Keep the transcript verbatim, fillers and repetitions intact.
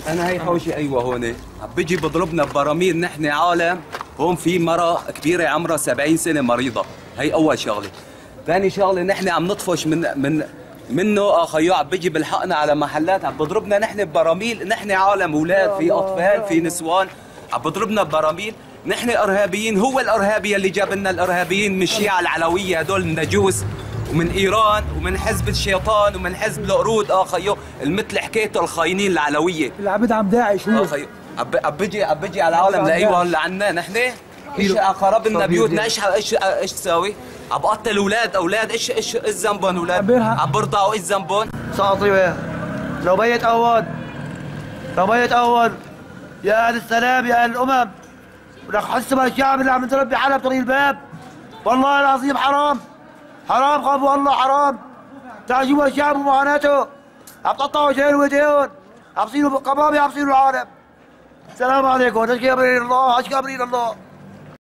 انا هي حوشي ايوه هون عم بيجي بضربنا ببراميل. نحن عالم هون في مرة كبيرة عمرها سبعين سنة مريضة، هي أول شغلة. ثاني شغلة نحن عم نطفش من من منه خيو عم بيجي بالحقنا على محلات عم بضربنا نحن ببراميل. نحن عالم أولاد، في أطفال، في نسوان، عم بضربنا ببراميل. نحن إرهابيين. هو الإرهابي اللي جاب لنا الإرهابيين من الشيعة العلوية هدول النجوس ومن ايران ومن حزب الشيطان ومن حزب القرود. اه خيو مثل حكايته الخاينين العلويه اللي عم بدعم داعش هو. اه خيو عم بيجي عم بيجي على العالم لايوه هلا عنا نحن ايش خربنا بيوتنا. ايش ايش ايش تساوي؟ عم بقتل اولاد اولاد. ايش ايش ايش ذنبهم اولاد؟ عم برضعوا. ايش ذنبهم؟ ساطي لو بيت اول لو بيت اول يا اهل السلام يا اهل الامم، ولك حس بالشعب اللي عم نضرب بحالها بطريق الباب. والله العظيم حرام حرام خاف والله حرام. تعجبوا الشعب ومعاناته، عم تقطعوا وجهين وايديهم، عم تصيروا قبابي، عم تصيروا العالم. السلام عليكم. اشكي امرين الله اشكي امرين الله.